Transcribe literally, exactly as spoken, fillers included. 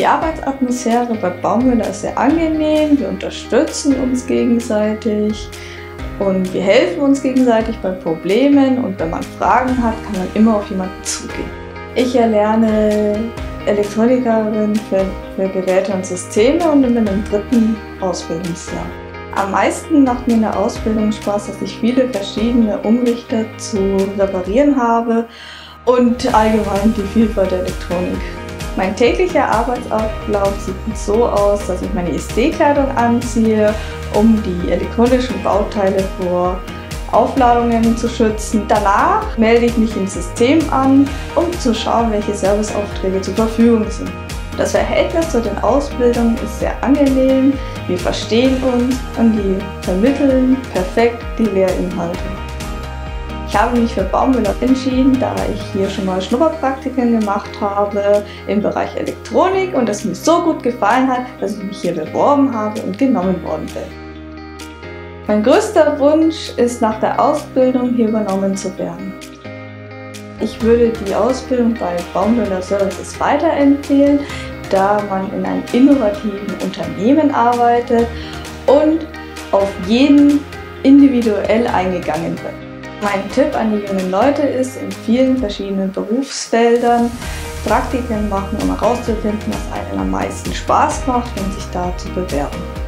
Arbeitsatmosphäre bei Baumöller ist sehr angenehm, wir unterstützen uns gegenseitig und wir helfen uns gegenseitig bei Problemen und wenn man Fragen hat, kann man immer auf jemanden zugehen. Ich erlerne Elektronikerin für, für Geräte und Systeme und bin im dritten Ausbildungsjahr. Am meisten macht mir in der Ausbildung Spaß, dass ich viele verschiedene Umrichter zu reparieren habe und allgemein die Vielfalt der Elektronik. Mein täglicher Arbeitsablauf sieht so aus, dass ich meine I S D-Kleidung anziehe, um die elektronischen Bauteile vor Aufladungen zu schützen. Danach melde ich mich im System an, um zu schauen, welche Serviceaufträge zur Verfügung sind. Das Verhältnis zu den Ausbildungen ist sehr angenehm, wir verstehen uns und die vermitteln perfekt die Lehrinhalte. Ich habe mich für Baumöller entschieden, da ich hier schon mal Schnupperpraktiken gemacht habe im Bereich Elektronik und es mir so gut gefallen hat, dass ich mich hier beworben habe und genommen worden bin. Mein größter Wunsch ist, nach der Ausbildung hier übernommen zu werden. Ich würde die Ausbildung bei Baumöller Services weiterempfehlen, da man in einem innovativen Unternehmen arbeitet und auf jeden individuell eingegangen wird. Mein Tipp an die jungen Leute ist, in vielen verschiedenen Berufsfeldern Praktiken machen, um herauszufinden, was einem am meisten Spaß macht und sich da zu bewerben.